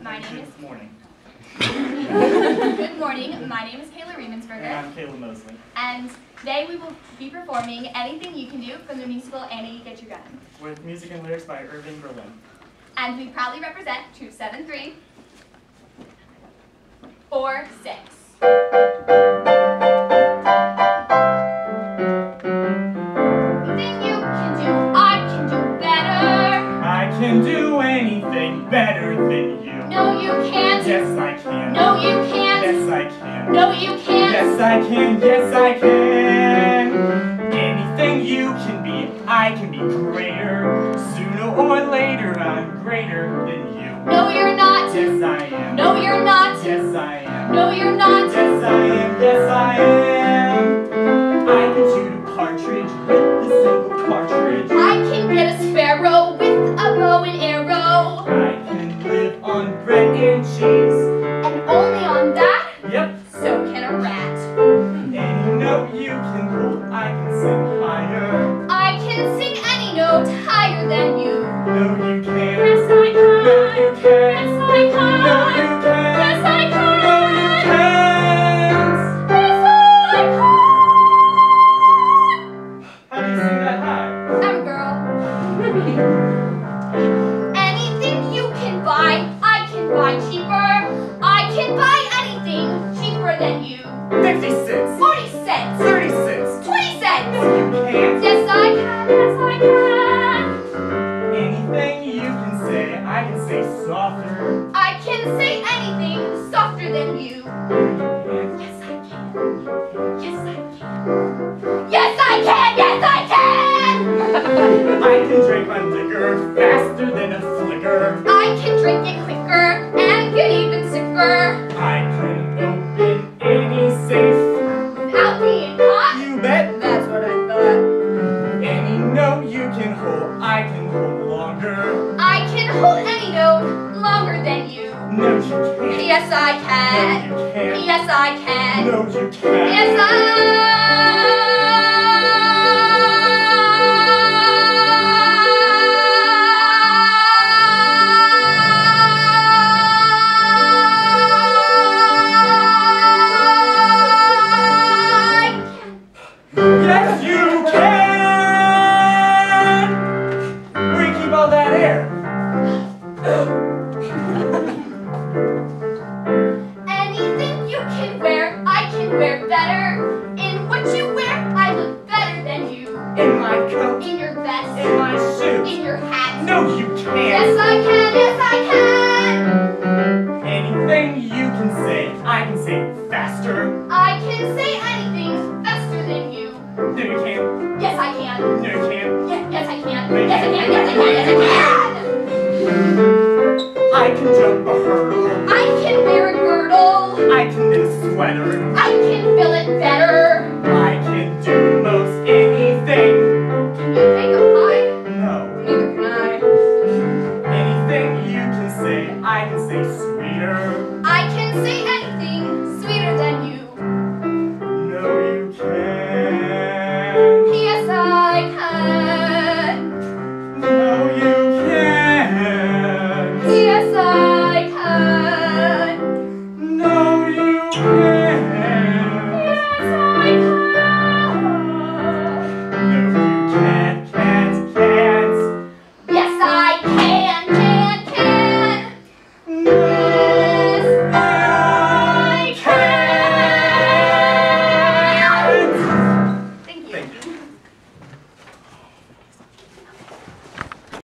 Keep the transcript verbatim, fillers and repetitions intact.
My name is... Good morning. Good morning. My name is Kayla Riemensberger. And I'm Caleb Mosley. And today we will be performing Anything You Can Do from the musical Annie, Get Your Gun. With music and lyrics by Irving Berlin. And we proudly represent Troop seven three, four, six. Anything you can do, I can do better. I can do anything better than you. No, you can't. Yes, I can. No, you can't. Yes, I can. No, you can't. Yes, I can. Yes, I can. Anything you can be, I can be greater. Sooner or later, I'm greater than you. No, you're not. Yes, I am. No, you're not. Yes, I am. No, you're not. Yes, I am. Yes, I am. I can shoot a partridge with a single cartridge. I can get a sparrow with a bow and arrow. I can live on bread and cheese. And only on that, Yep. so can a rat. Any note you can hold, I can sing higher. I can sing any note higher than you. No, you can't. Yes, I can. No, you can't. Yes, I can. No, you can't. Yes, I can. No, you can't. Yes, I can. How do you sing that high? I'm a girl. Anything you can buy, I can buy cheaper. I can buy anything cheaper than you. Fifty cents. Forty cents. Thirty cents. Twenty cents. No, you can't. Yes, I can. Yes, I can. Anything you can say, I can say softer. I can say anything softer than you. And Yes, I can. Yes, I can. Yes, I can. Yes, I can. I can drink my liquor faster than a flicker. I can drink it quicker and get even sicker I can open any safe. without being caught. You bet. That's what I thought. Any note you can hold, I can hold longer. I can hold any note longer than you. No, you can't. Yes, I can. No, you can't. Yes, I can. No, you can't. Yes, I. Yes, you can! Where do you keep all that air? Anything you can wear, I can wear better. In what you wear, I look better than you. In my coat, In your vest, in my shoes. in your hat. No, you can't. Yes, I can. Yes, I can. Anything you can say, I can say faster. I can say anything faster than you. No, you can't. Yes, I can. No, you can't. Yes, yes, I can. No, you Yes, I can't. can. Yes, I can. Yes, I can. I can jump a hurdle. I can wear a girdle. I can knit a sweater. I can fill it better. I can do most anything. Can you bake a pie? No. Neither can I. Anything you can say, I can say sweeter. I can say